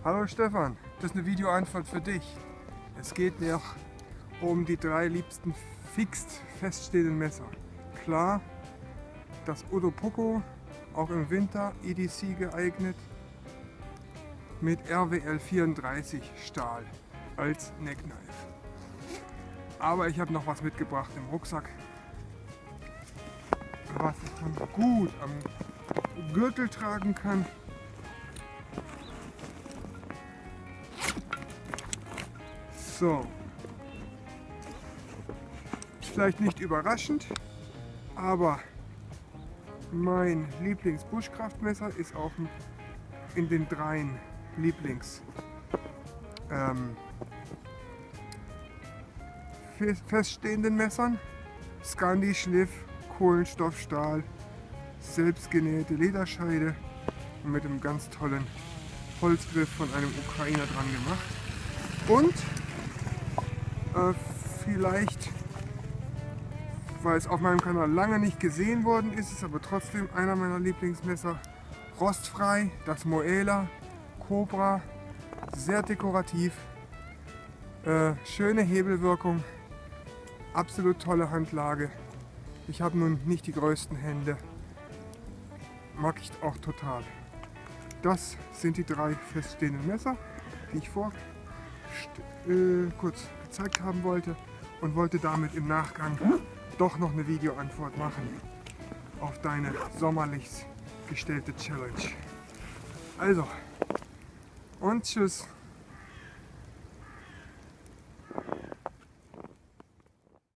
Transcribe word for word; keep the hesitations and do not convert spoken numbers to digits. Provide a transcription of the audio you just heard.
Hallo Stefan, das ist eine Videoantwort für dich. Es geht noch um die drei liebsten fixed feststehenden Messer. Klar, das Udo Poco, auch im Winter E D C geeignet, mit R W L vierunddreißig Stahl als Neckknife. Aber ich habe noch was mitgebracht im Rucksack, was man gut am Gürtel tragen kann. So, vielleicht nicht überraschend, aber mein Lieblings-Buschkraftmesser ist auch in den dreien Lieblings ähm, feststehenden Messern. Scandi Schliff, Kohlenstoffstahl, selbstgenähte Lederscheide und mit einem ganz tollen Holzgriff von einem Ukrainer dran gemacht. Und äh, vielleicht, weil es auf meinem Kanal lange nicht gesehen worden ist, ist aber trotzdem einer meiner Lieblingsmesser, rostfrei, das Moela Cobra, sehr dekorativ, äh, schöne Hebelwirkung, absolut tolle Handlage. Ich habe nun nicht die größten Hände, mag ich auch total. Das sind die drei feststehenden Messer, die ich vor äh, kurz gezeigt haben wollte und wollte damit im Nachgang doch noch eine Videoantwort machen auf deine sommerlich gestellte Challenge. Also, und tschüss.